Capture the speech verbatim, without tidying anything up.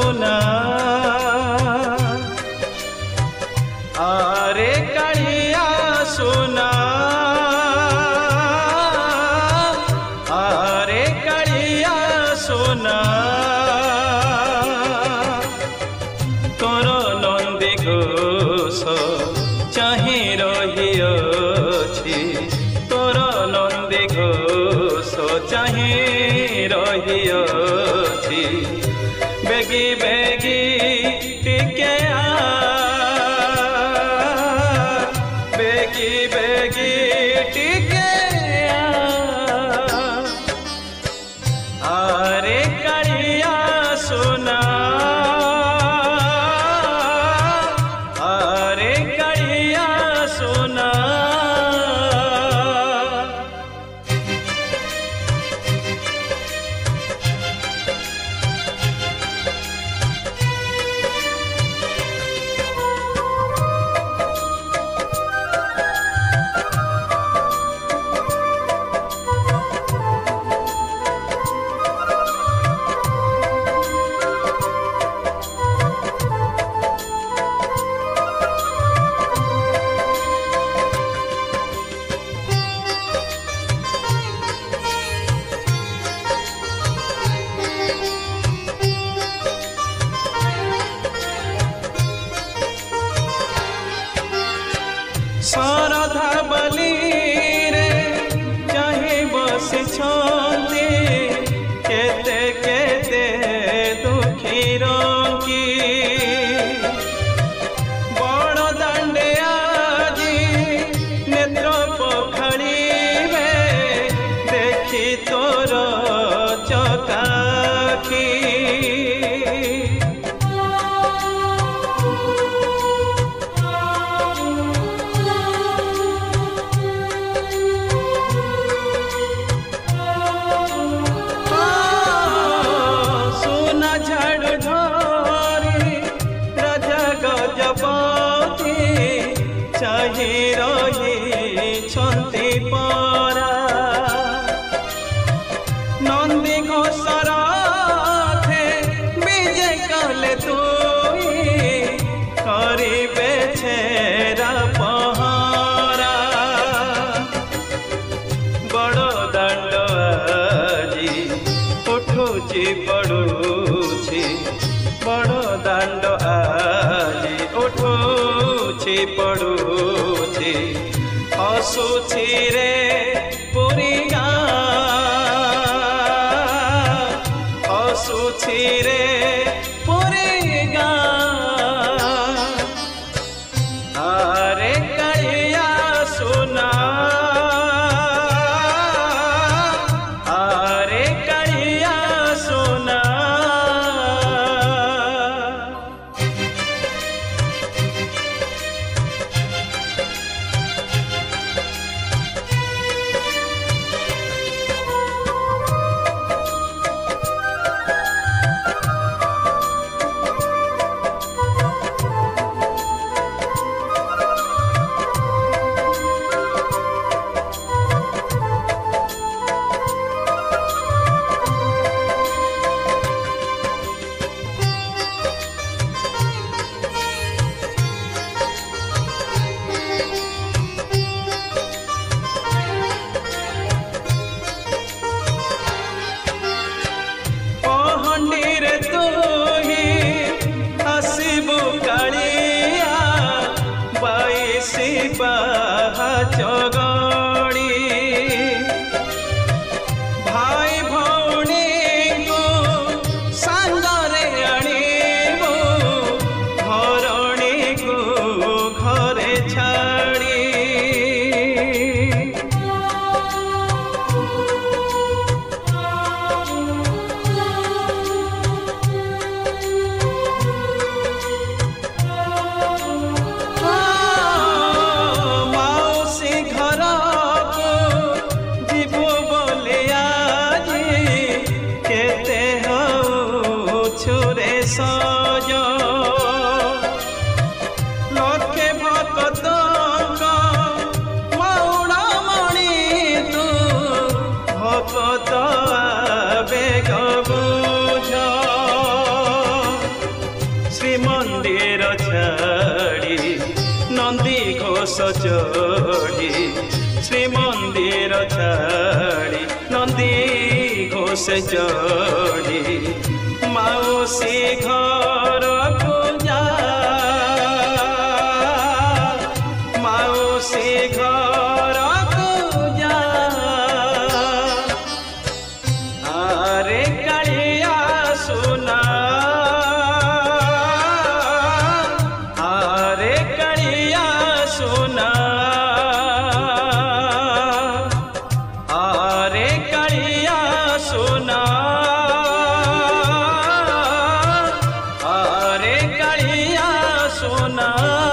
सुना आरे कालिया सुना आरे कालिया सुना तोर नंदी घोष चाहि रहिअछि तोर नंदी घोष चाहि रहिअछि बेगी बेगी टिके आ बेगी बेगी टिके आ आरे कालिया सुना आरे कालिया सुना शारदा बलि रे चाहि बसिछन्ति केते केते दुखी रंगी बड़ दांडे आजी नेत्र पखाड़िबे देखी तोर चकाखी चाहि रहिछन्ति परा नंदी घोषर थे विजय कले तुई करिबे छेरा पहरा बड़ दांड आजी उठुची पड़ुछि बड़ दांड आजी उठुछि पड़ुछि हसुछि रे पुरी गाँ हसुछि रे पुरी गाँ आरे कालिया सुना आरे कालिया सुना चगड़ी भाई भौणी को सांगरे आनिबो घरणी को घरे छाड़ी सज लक्षे भक्त मौड़ा मणि तू भक्त आवेग बुझ घोष चढ़ी श्रीमंदिर छाड़ी नंदी घोष चढ़ी माउसी घर को जा माउसी घर को जा आरे कालिया सुना आरे कालिया सुना आरे कालिया सुना आरे कालिया सुना।